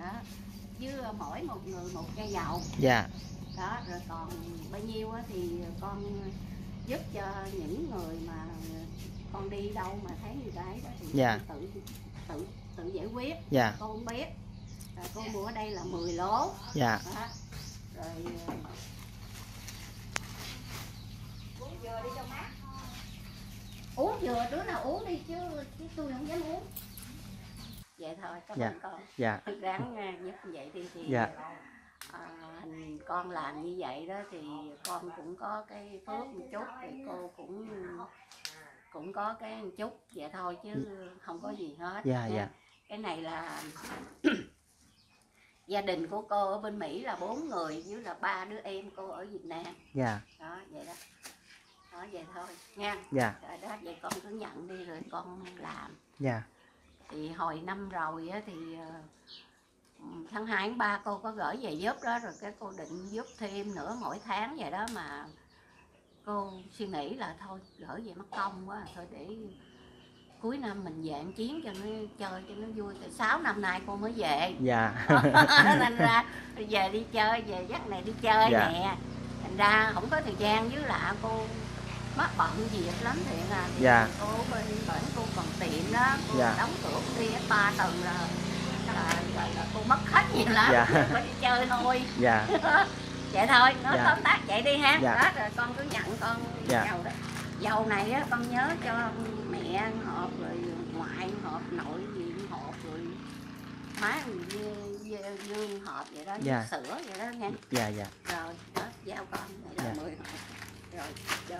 đó, với mỗi một người một chai dầu. Dạ. Đó, rồi còn bao nhiêu thì con giúp cho những người mà con đi đâu mà thấy người ta ấy đó thì dạ. tự giải quyết. Dạ. Con không biết. Rồi cô mua ở đây là 10 lố. Dạ. Đó. Rồi uống dừa đi cho mát. Uống dừa đứa nào uống đi chứ tôi không dám uống. Vậy thôi các bạn con. Dạ. Ráng giúp vậy đi thì dạ. Con làm như vậy đó thì con cũng có cái phước một chút thì cô cũng có cái một chút vậy thôi chứ không có gì hết. Dạ. Dạ. Cái này là gia đình của cô ở bên Mỹ là 4 người với là 3 đứa em cô ở Việt Nam. Dạ. Đó vậy đó. Đó vậy thôi nha. Dạ. Rồi đó vậy con cứ nhận đi rồi con làm. Dạ. Thì hồi năm rồi á thì tháng 2 tháng 3 cô có gửi về giúp đó, rồi cái cô định giúp thêm nữa mỗi tháng vậy đó mà cô suy nghĩ là thôi gửi về mất công quá, thôi để cuối năm mình về ăn chiến cho nó chơi cho nó vui. Tại 6 năm nay cô mới về. Dạ. Nên ra về đi chơi, về dắt này đi chơi dạ. nè, thành ra không có thời gian với lại cô mất bận việc lắm thiện à. Thì dạ. cô bên bển cô còn tiệm đó, cô dạ. đóng cửa đi 3 tuần là cô mất hết nhiều lắm. dạ. Phải đi chơi thôi. Dạ. Vậy thôi, nói dạ. tóm tắt vậy đi ha. dạ. Đó rồi con cứ nhận con dạ. dầu đó. Dầu này á con nhớ cho mẹ hộp, rồi ngoại hộp, nội gì hộp, rồi má dương hộp vậy đó, dạ. sữa vậy đó nha. dạ. dạ. Rồi đó giao con vậy là dạ. 10 hộp. Rồi đó.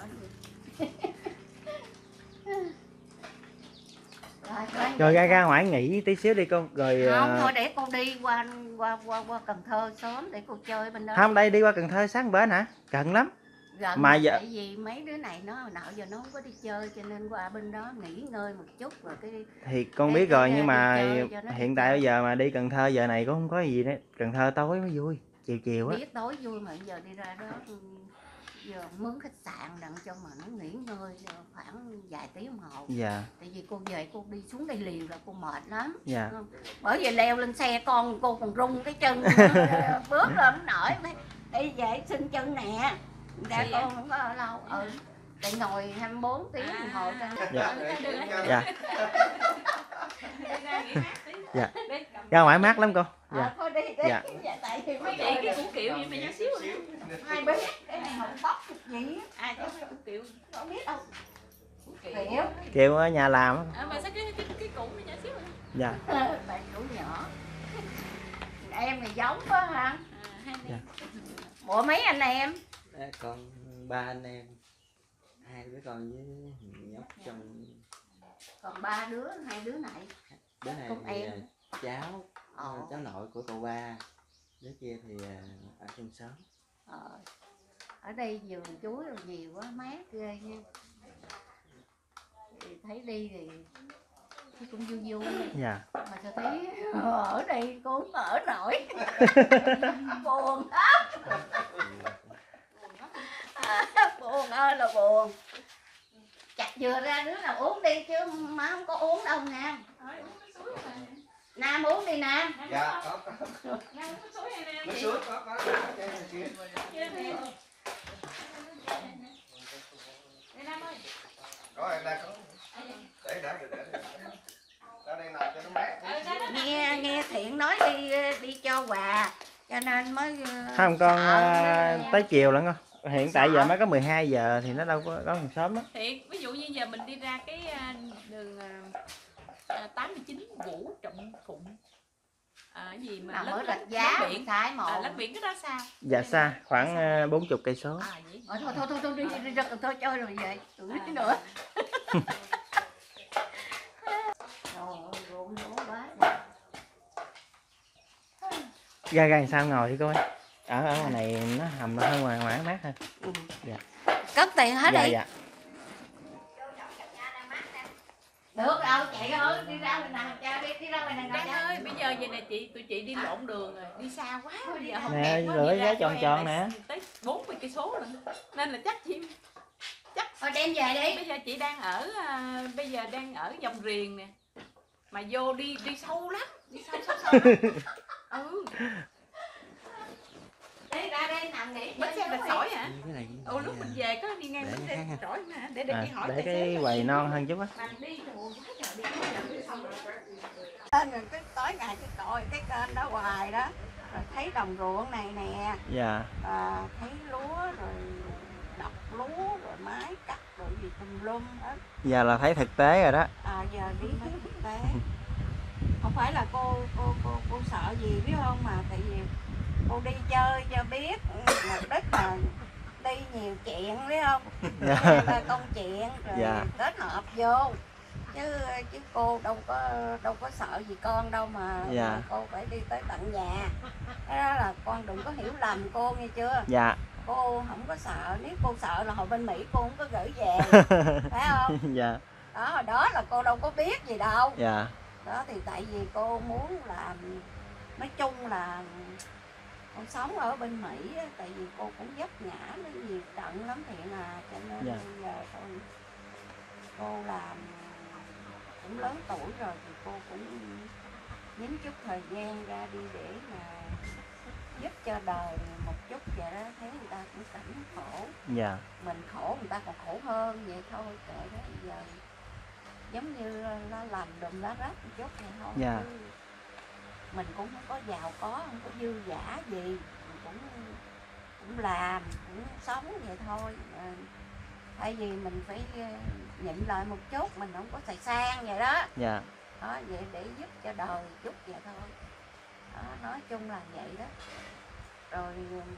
Rồi ra ngoài nghỉ tí xíu đi con rồi. Không thôi để cô đi qua Cần Thơ sớm để cô chơi bên đó. Không, đây đi qua Cần Thơ sáng bữa hả? Gần lắm. Gần mà giờ tại vì mấy đứa này nó hồi nào giờ nó không có đi chơi cho nên qua bên đó nghỉ ngơi một chút rồi cái. Thì con biết rồi nhưng mà hiện tại bây giờ mà đi Cần Thơ giờ này cũng không có gì đấy. Cần Thơ tối mới vui, chiều á. Biết tối vui mà giờ đi ra đó giờ mướn khách sạn đặng cho mà nó nghỉ ngơi khoảng vài tiếng đồng hồ. Dạ. Tại vì cô về cô đi xuống đây liền là cô mệt lắm. Dạ. Bởi vì leo lên xe cô còn rung cái chân bước lên không nổi. Đi về sưng chân nè. Ra cô không có ở lâu. Tại ngồi 24 tiếng đồng hồ trên. Dạ. Dạ. Dạ. Ra ngoài mát lắm cô. Dạ. Thôi đi. Dạ. Tại vì mấy chị cái củ kiệu gì mà nhỏ xíu rồi. Ai biết cái này không bóc được gì. Ai chứ củ kiệu. Không biết đâu. Kiều ở nhà làm á. Mà sao cái củ nó nhỏ xíu rồi. Dạ. Bạn củ nhỏ. Em thì giống quá hả? Dạ. Bộ mấy anh em? Con 3 anh em, 2 đứa con với nhóc trong. Còn 3 đứa, 2 đứa này. Đứa này con thì em. cháu nội của cậu ba, đứa kia thì ở trong xóm. Ở đây vườn chuối rồi nhiều quá, mát ghê nha. Thì thấy đi thì cũng vui vui. Dạ. Mà sao thấy ở đây cô không ở nổi. Buồn lắm. Buồn ơi là buồn. Chặt dừa ra đứa nào uống đi chứ má không có uống đâu nha. Nam uống đi Nam. Dạ có. Nước suối có cái kia. Có em đang có. Để đây làm cho nó mát. Nghe Thiện nói đi cho quà cho nên mới Không con tới chiều lận con. Hiện tại giờ mới có 12 giờ thì nó đâu có còn sớm đó. Thiện, ví dụ như giờ mình đi ra cái đường 89 Vũ Trọng Phụng. Gì mà mới rạch giá biển Thái Mộ. Lách biển cái đó sao? Dạ xa, khoảng 40 cây số. Thôi đi ra Cần Thơ chơi rồi về. Đừng đi nữa. Ra sao ngồi đi coi. Ở ngoài này nó hầm hơn ngoài mát hơn. Dạ. Cất tiền hết dạ, đi. Dạ. Được đâu chạy ơi, đi ra bên này cha đi ra bên này Đăng ơi, bây giờ vậy nè tụi chị đi lộn đường rồi, đi xa quá bây giờ không nè, rửa giá tròn nè. Tới 40 cây số rồi. Nên là chắc thôi đem về đi. Bây giờ chị đang ở dòng riềng nè. Mà vô đi sâu lắm, đi sâu. Đi ra đây nằm nghỉ. Bến xe Rạch Sỏi hả? Cái này Lúc mình về có đi ngang bến xe Rạch Sỏi mà để đi hỏi để tài cái xế. quầy non hơn chút á. Mà đi rồi quá trời đi xong rồi. Rồi cái tối ngày cái coi cái kênh đó hoài đó, rồi thấy đồng ruộng này nè, Dạ. thấy lúa rồi đập lúa rồi máy cắt rồi gì tùm lum hết. Giờ là thấy thực tế rồi đó. Giờ đi thấy thực tế. Không phải là cô sợ gì biết không, mà tại vì cô đi chơi cho biết, mục đích là đi nhiều chuyện biết không, Dạ. là công chuyện rồi Dạ. kết hợp vô, chứ cô đâu có sợ gì con đâu mà, Dạ. mà cô phải đi tới tận nhà. Cái đó là con đừng có hiểu lầm cô nghe chưa. Dạ. Cô không có sợ, nếu cô sợ là hồi bên Mỹ cô không có gửi về phải không. Dạ. Đó hồi đó là cô đâu có biết gì đâu. Dạ. Đó thì tại vì cô muốn làm, nói chung là con sống ở bên Mỹ á, tại vì cô cũng vấp ngã nó nhiều trận lắm Thiện à, cho nên Dạ. bây giờ cô làm cũng lớn tuổi rồi thì cô cũng nhín chút thời gian ra đi để mà giúp cho đời một chút vậy đó, thấy người ta cũng cảnh khổ, Dạ. mình khổ người ta còn khổ hơn vậy thôi, kệ đó. Bây giờ giống như nó làm đùm lá rách một chút vậy thôi. Dạ. Chứ mình cũng không có giàu có, không có dư dả gì, mình cũng làm, cũng sống vậy thôi. Tại vì mình phải nhịn lại một chút, mình không có xài sang vậy đó. Dạ. Đó, vậy để giúp cho đời chút vậy thôi. Đó, nói chung là vậy đó. Rồi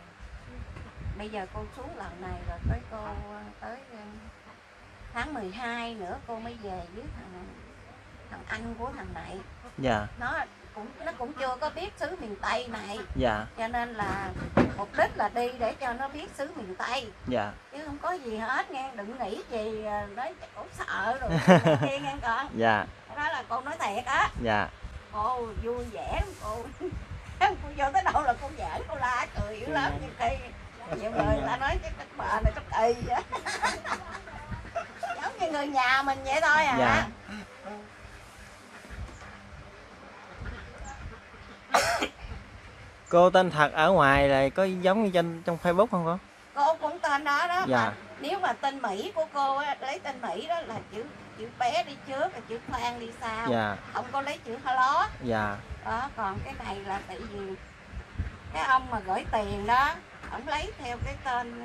bây giờ cô xuống lần này rồi cô tới tháng 12 nữa cô mới về với thằng anh của thằng này. Dạ. Nó cũng chưa có biết xứ miền Tây này. Dạ. Cho nên là mục đích là đi để cho nó biết xứ miền Tây. Dạ. Chứ không có gì hết nghe, đừng nghĩ gì nói cổ sợ rồi kia nghe con. Dạ. Đó là cô nói thiệt á. Dạ. Cô vui vẻ cô. Cô vô tới đâu là cô giỡn, cô la cười dữ lắm. Nhiều khi nhiều người ta nói cái bà này chắc y vậy. Giống như người nhà mình vậy thôi à. Dạ. Cô tên thật ở ngoài là có giống như trong Facebook không cô? Cô cũng tên đó đó. Dạ. Mà nếu mà tên Mỹ của cô á, lấy tên Mỹ đó là chữ bé đi trước, rồi chữ Khoan đi sau. Dạ. Không có lấy chữ hello. Dạ. Đó, còn cái này là tại vì cái ông mà gửi tiền đó, ông lấy theo cái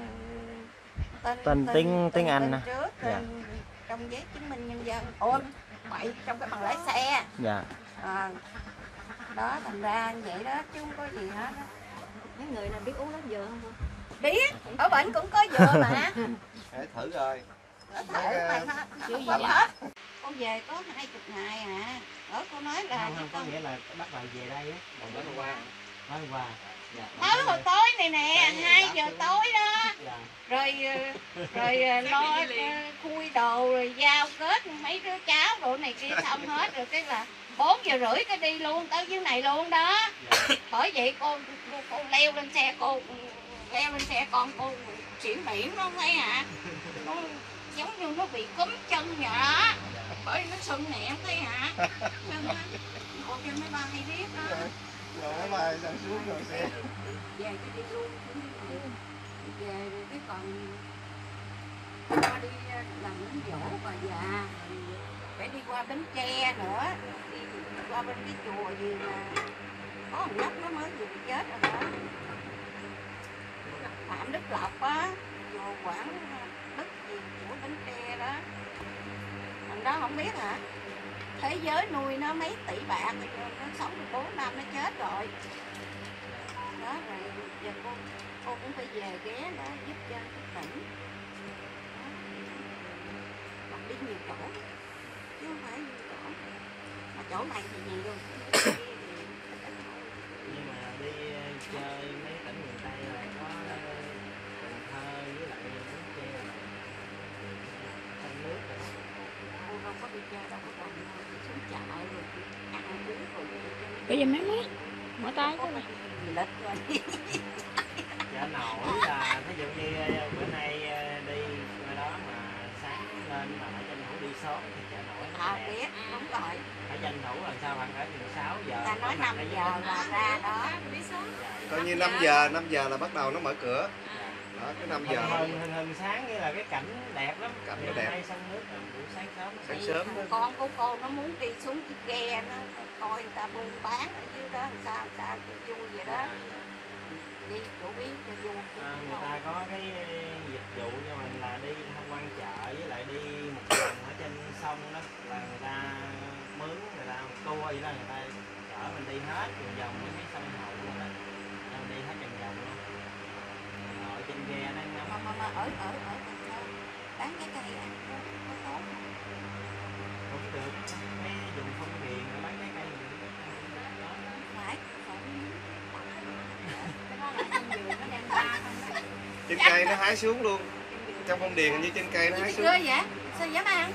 tên tiếng Anh nè. trước, Dạ. tên trong giấy chứng minh nhân dân. Ôi, bậy trong cái bằng lái xe. Dạ. Đó, thành ra vậy đó, chứ không có gì hết đó. Mấy người nào biết uống lá dừa không? Biết, ở bệnh cũng có dừa mà. Để thử rồi. Nó thử mà nó không có hết. Con về có 20 ngày à. Ở cô nói là có nghĩa là bắt đầu về đây á. Mới hôm qua. Mới qua. Dạ. tới hồi tối này nè, 2 giờ tối đó. Dạ. Rồi lo khui đồ rồi giao kết mấy đứa cháu đồ này kia xong hết rồi, cái là 4 giờ rưỡi cái đi luôn tới dưới này luôn đó. Dạ. Bởi vậy cô leo lên xe con cô xỉu biển nó thấy hả, nó giống như nó bị cúm chân vậy đó, bởi nó sưng nè thấy hả, sưng á. Cô trên máy bay hay biết đó. Rồi máy bay sang xuống rồi xe. Về cái đi luôn, về rồi cái còn qua đi làm bánh dỗ bà già, phải đi qua Bến Tre nữa, đi qua bên cái chùa gì mà có một nhóc nó mới vừa bị chết rồi đó, Phạm Đức Lộc á, chùa Quảng Đức gì của Bến Tre đó. Thằng đó không biết hả, thế giới nuôi nó mấy tỷ bạc, nó sống được 4 năm nó chết rồi đó. Rồi giờ cô cũng phải về ghé đó giúp cho cái tỉnh đó. Hoặc đi nhiều chỗ chứ không phải nhiều chỗ, mà chỗ này thì nhiều. Nhưng mà đi chơi mấy tỉnh miền Tây là có Cần Thơ với lại Bến Tre trong nước rồi. Cô đâu có đi chơi đâu có còn xuống chợ rồi ăn uống rồi. Bây giờ mấy mát mở tay có cái gì lệch rồi. Chợ nổi là ví dụ như bữa nay đi ngoài đó mà sáng lên mà phải tranh thủ đi sớm thì chợ nổi nó đẹp. Biết đúng rồi, Phải tranh thủ làm sao khoảng cỡ 6 giờ. ta nói 5 giờ là ra đó. đi Coi như 5 giờ là bắt đầu nó mở cửa. Đó, cái 5 giờ Hình sáng như là cái cảnh đẹp lắm. cảnh nó đẹp. Hay sông nước buổi sáng sớm. Sáng sớm đó. Con của cô nó muốn đi xuống cái ghe nó coi người ta buôn bán ở dưới đó làm sao cho vui vậy đó. Đi chỗ biết cho vui. Người ta có cái dịch vụ cho mình là đi tham quan chợ với lại đi một vòng ở trên sông đó, là người ta mướn, người ta tour vậy đó, người ta chở mình đi hết vòng vòng với cái sông Hậu luôn đó, mình đi hết vòng vòng luôn. Ở trên ghe đó Mà ở Cần Thơ bán cái cây ăn có tốt không được, mấy dùng phong điền rồi bán cái cây gì phải cái đó là trong vườn nó đem ra không đó. Trên cây nó hái xuống luôn. Trong phong điền hình như trên cây nó hái xuống. Ghê vậy? Sao dám ăn?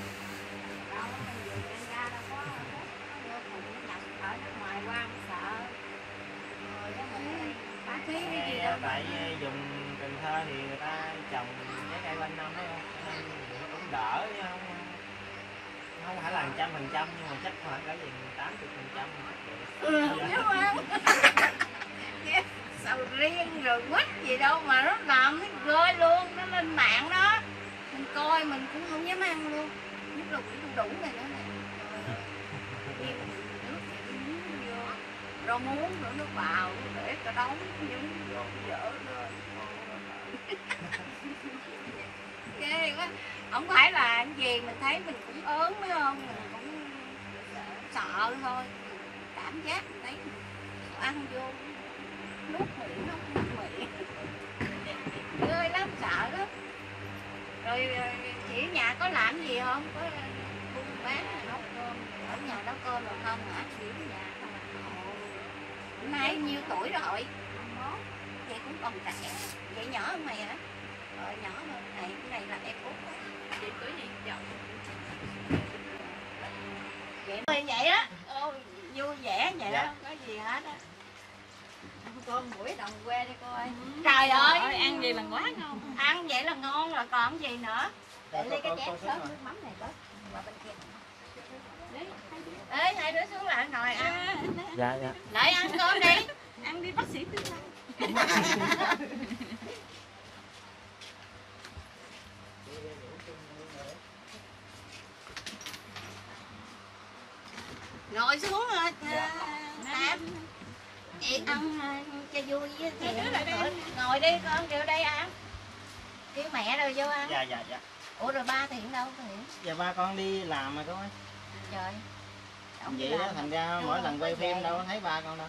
tại dùng Cần Thơ thì người ta trồng trái cây quanh năm đó, nên cũng đỡ chứ không phải là 100% nhưng mà chắc khoảng cả gì 80%. Dám ăn. Sầu riêng rồi quýt gì đâu mà nó làm nó ghê luôn, nó lên mạng đó mình coi mình cũng không dám ăn luôn, nhất là quýt đu đủ này nữa nè. Rau muống nữa nó vào để cả đống những vô dở lên ghê quá. Không phải là cái gì mình thấy mình cũng ớn phải không, mình cũng sợ thôi, cảm giác mình thấy ăn vô nuốt miệng nó nuốt miệng ghê lắm, sợ lắm. Rồi chị ở nhà có làm gì không, có buôn bán nấu cơm ở nhà nấu cơm được không hả? Chị ở nhà hôm nay nhiêu tuổi rồi? Vậy cũng còn trẻ. Vậy nhỏ hơn mày hả? Nhỏ hơn này, cái này là em út đó. Chị cưới gì chồng Vậy á, vui vẻ vậy đó, không có gì hết á. Con buổi đồng quê đi coi. Trời ơi, ăn gì là quá ngon. ăn vậy là ngon rồi còn gì nữa. Để lấy cái chén sớm nước mắm này có. Qua bên kia. Ê, hai đứa xuống lại ngồi ăn. Dạ. Lại ăn cơm đi. Ăn đi bác sĩ tương lai. Ngồi xuống Tam. Chị ăn cho vui với chị. Ngồi đi con, kêu đây ăn. Kêu mẹ rồi vô ăn. Dạ. Ủa rồi ba Thiện đâu Thiện? Dạ ba con đi làm mà con ơi. Trời. Vậy đó thành ra mỗi lần quay phim đâu có thấy ba con đâu.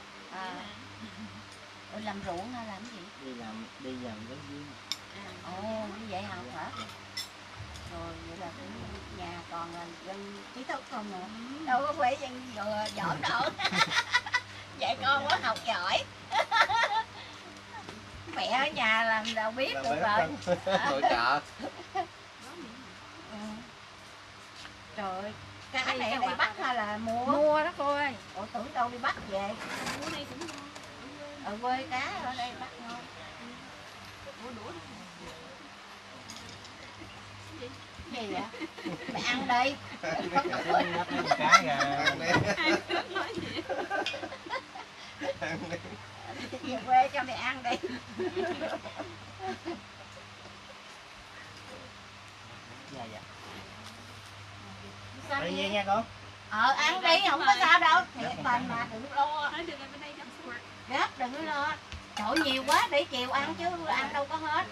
Làm ruộng hay làm gì? Đi làm giáo viên. Ồ, như vậy học hả? Rồi vậy là nhà còn là dân trí thức không nè. Đâu có phải dân giỏi đâu. Vậy con có học giỏi. Mẹ ở nhà làm đâu biết được rồi. Nội trợ. Trời ơi, cá này đi bắt hay là mua? Mua đó cô ơi. Ủa tưởng đâu đi bắt về. Mua đây cũng ngon. Ở quê cá ở đây bắt ngon. Mua đũa đó. Gì vậy? Mày ăn đi. Cá gà. Ăn đi. Về quê cho mày ăn đi. Dạ. Sao Tự vậy? nhiên nha con. Ăn đi, không có sao đâu. Thiệt tình mà đừng lo. Nói được bên đây gấp xuống. Gấp đừng lo. Trời nhiều quá để chiều ăn chứ ăn đâu có hết.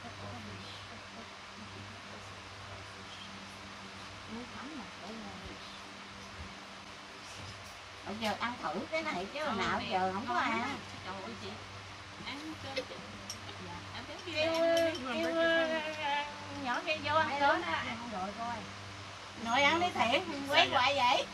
Bây giờ ăn thử cái này chứ hồi nào giờ không có ăn. Trời ơi chị. Ăn cơm chị. Dạ. Em biết Kêu nhỏ kia vô ăn cơm. Ăn rồi coi. Ngồi ăn đi Thiện, quấy hoài vậy.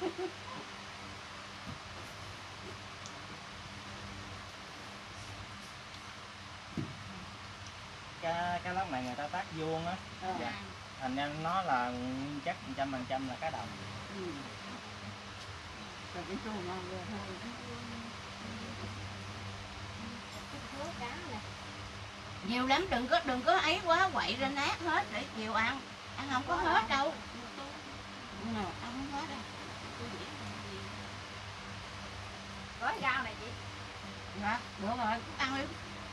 Cái lóc này người ta tác vuông á. Dạ. Thành ra nó là chắc 100% là cá đồng. Rồi cái chua ngon ghê thôi. Nhiều lắm, đừng có ấy quá quậy ra nát hết để chiều ăn không có hết đâu. Ăn không hết đâu. gói rau này chị. Dạ, được rồi, ăn đi.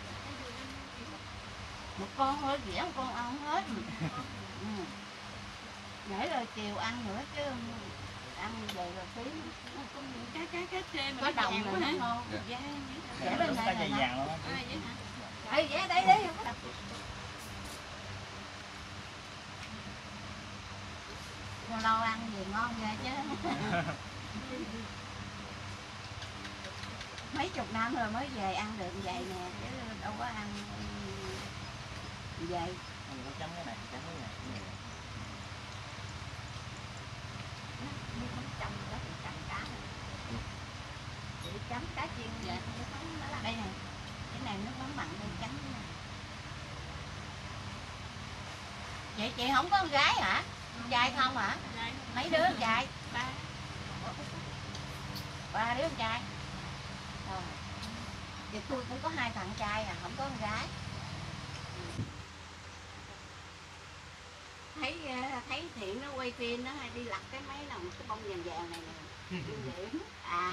Một con thôi, dẻ một con ăn không hết. Ừ. Để rồi chiều ăn nữa chứ ăn về rồi phí. Cái trê mà Có nó đồng vàng nữa quá nó hả? ngon. Dạ. Dạ, Để bên Cái này dây nè. vàng luôn á. vậy hả? Ê, dẻ đấy không có đồng. Lâu lâu ăn gì ngon ghê chứ. Mấy chục năm rồi mới về ăn được vậy nè, chứ đâu có ăn vậy. Mình có chấm cái này, chấm cái này. Đi không chấm đó thì chấm cá này. Chị chấm cá chiên Dạ. nước mắm đó là đây này. Cái này nước mắm mặn đây chấm cái này. Vậy chị không có con gái hả? Con trai không hả? Dạ. Mấy đứa con trai? Ba. Ba đứa con trai. Rồi. Thì tôi cũng có 2 thằng trai à, không có con gái. Thấy Thiện nó quay phim nó hay đi lặt cái máy nào cái bông vàng vàng này nè. Vậy à.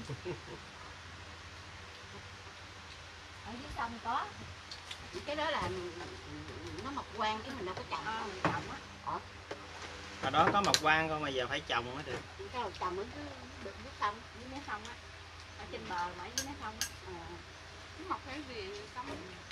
Ở dưới sông có. Cái đó là nó mọc quang chứ mình đâu có trồng trồng á. Hồi đó có mọc quang con mà giờ phải trồng mới được. Cái đầu trồng ở dưới sông, dưới mé sông á. Ở trên bờ mà ở dưới mé sông á. Nó mọc cái gì xong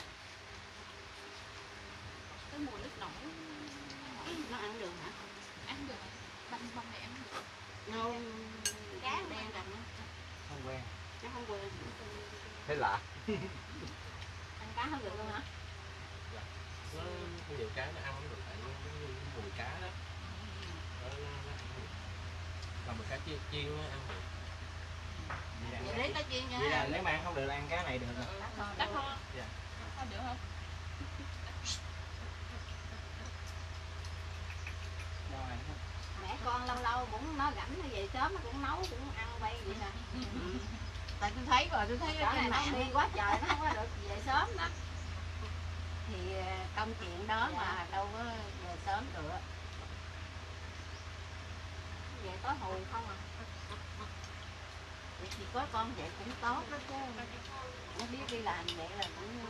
cái mùa nước nổi Nó ăn được hả? ăn được. Bông bông này ăn được. Nó cá đen rành á. Không quen. Nó không quên. Thấy lạ. Ăn cá không được luôn hả? Nó nhiều cá nó ăn không được tại cái mùi cá đó nó ăn được. Còn mà cá chiên nó ăn được. Vậy lấy cá chiên nha. Vậy là nếu mà ăn không được là ăn cá này được rồi. Đắt không? Dạ. Không được không? Rồi. Mẹ con lâu lâu cũng nó rảnh nó về sớm nó cũng nấu cũng ăn bay vậy nè. Tại tôi thấy rồi, tôi thấy ở trên mạng đi quá trời nó không có được về sớm đó. Thì công chuyện đó mà đâu có về sớm được. Vậy có hù không à? Vậy thì có con vậy cũng tốt đó chứ. Nó biết đi làm vậy là cũng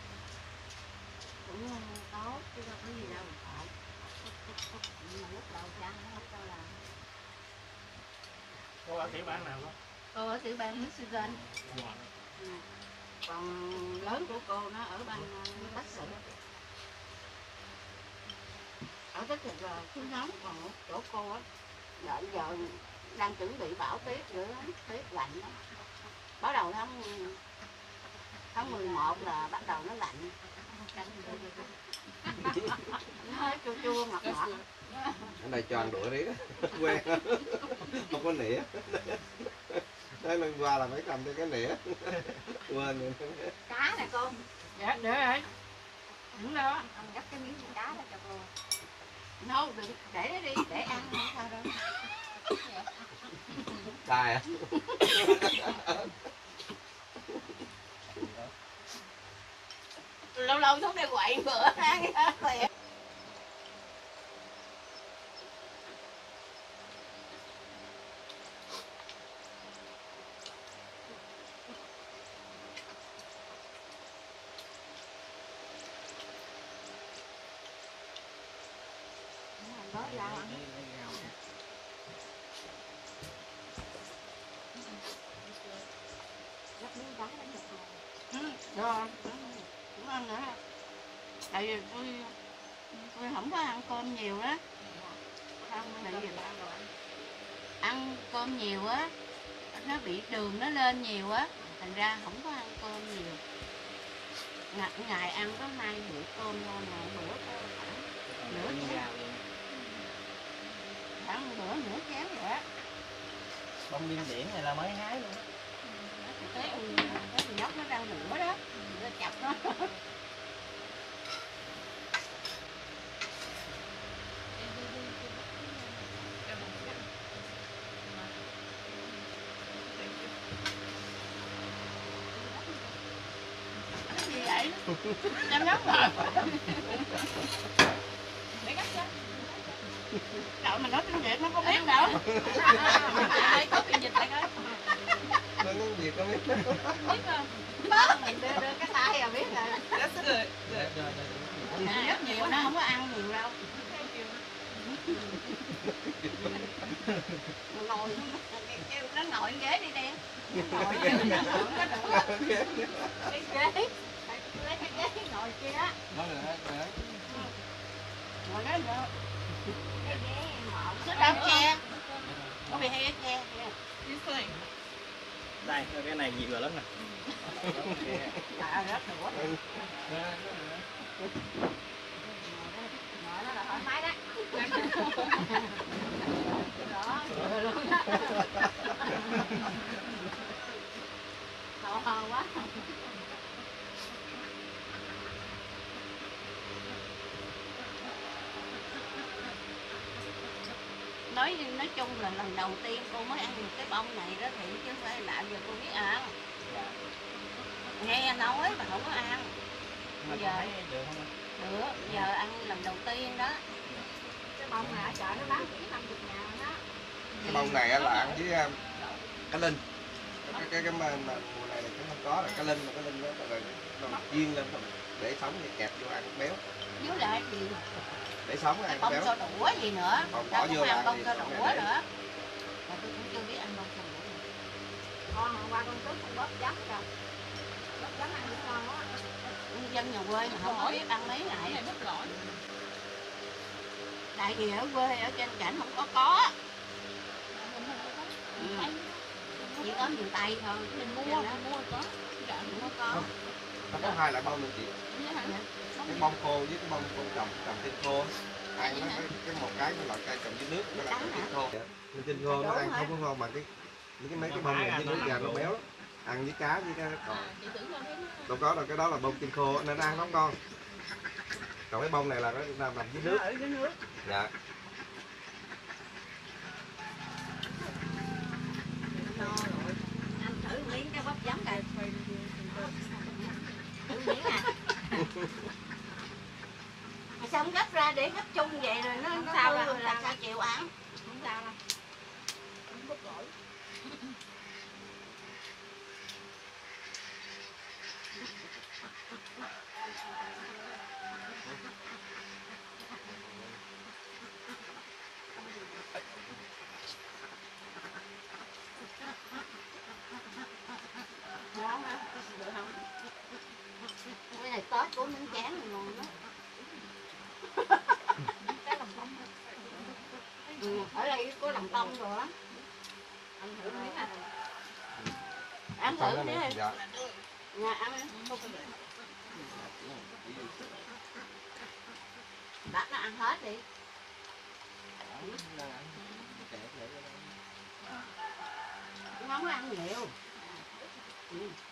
tốt chứ đâu có gì đâu phải. Nhưng mà lúc đầu cha nó không cho làm. Cô ở tiểu bang nào đó? Cô ở tiểu bang Michigan. Ừ. Còn lớn của cô nó ở bang Texas. Ở Texas là thứ nóng, còn chỗ cô á đợi giờ đang chuẩn bị bão tuyết nữa, tuyết lạnh đó. Bắt đầu tháng 11 là bắt đầu nó lạnh. Nó hơi chua chua ngọt ngọt. Ở đây cho ăn đuổi riết quen không có nĩa. Đấy lần qua là phải cầm theo cái nĩa. Quên rồi. Cá nè cô. Dạ, để rồi. Đúng đâu á. Ông gấp cái miếng cá đó cho cô. No, đừng để nó đi, để ăn không sao đâu. Cài à? Lâu lâu xuống đây quậy bữa ăn tiệt. Đó rau ăn. Gấp miếng cá đánh được rồi. Rồi, cũng ăn nữa. Tại vì tôi không có ăn cơm nhiều á. Ăn cơm nhiều á, nó bị đường nó lên nhiều á, thành ra không có ăn cơm nhiều. Ngày ăn có 2 bữa cơm thôi mà bữa có khoảng nửa chén. Khoảng bữa nửa chén vậy á. Bông điên điển này là mới hái luôn. Cái thì nhóc nó đang rửa đó, nó chặt nó. Cái gì vậy? Chăm nhóc rồi. Để cắt cho. Đậu mà nói tiếng Việt nó có biết đâu. Đây có phiên dịch lại coi. nó tiếng Việt không biết. Biết không? Mình đưa cái tay là biết rồi. That's good. Rất nhiều nó không có ăn nhiều đâu. Ngồi nó ngồi ghế đi đen. Ngồi ghế nó không có đủ. Cái ghế. Lấy cái ghế ngồi kia á. Nói rồi đó. Ngồi đó nữa. Cái ghế mọn cái đám che. Có bị hay che. This thing. Đây, cái này nhiều lắm nè. Dạ rất là quá. Ngồi đó là thoải mái đó. Đó, ngồi luôn đó. To quá. Nói chung là lần đầu tiên cô mới ăn được cái bông này đó thì chứ không phải là giờ cô biết ăn. Nghe nói mà không có ăn. Mà Giờ thấy được không? được, giờ ăn lần đầu tiên đó. Cái bông này ở chợ nó bán 50.000 đó. Cái bông này á là ăn với cá linh. Cái mùa này cũng không có, là cá linh nó rồi chiên lên để sống thì kẹp vô ăn béo. Với lại gì? Để sống Cái ăn bông béo. xô đũa gì nữa. Còn Ta bỏ cũng vô ăn là bông thì xô bông đũa này nữa. Mà tôi cũng chưa biết ăn bông xô đũa. Con hôm qua con trước con bóp giấm rồi. Bóp giấm ăn được ngon quá. Dân nhà quê mà không có biết ăn mấy Cái ngày. này bắp gỏi. Tại vì ở quê ở trên cảnh không có. Chỉ có miền Tây thôi. Mình mua có. Dạ, Không có. Nó có hai loại bông luôn chị. Vậy hả? Cái bông khô với cái bông trồng trên khô. Ăn nó cái một cái loại cây trồng dưới nước nó là trồng trên khô. Nên trên khô nó ăn không có ngon bằng mấy cái bông này dưới nước ra nó béo lắm. Ăn với cá với cái còn Chị tưởng con thấy nó đâu có đâu, cái đó là bông trên khô nên ăn nó không ngon. Còn cái bông này là nó nằm dưới nước. Ở dưới nước. Dạ. No rồi. Ăn thử miếng cái bắp giấm coi. Thử miếng à. Mà sao không gấp ra để gấp chung vậy rồi nó sao hư đâu, rồi là sao sao chịu ăn? không sao đâu. Không bắp gỏi. Ngon hả? Được không? Cái này tớt của miếng chán này ngon lắm. Cái lòng bông. Ở đây có lòng tông rồi á. Ăn thử miếng à. Ăn Xong thử cái miếng này. đi. Dạ. Nhà ăn đi. Bắt nó ăn hết đi. Nó không có ăn nhiều.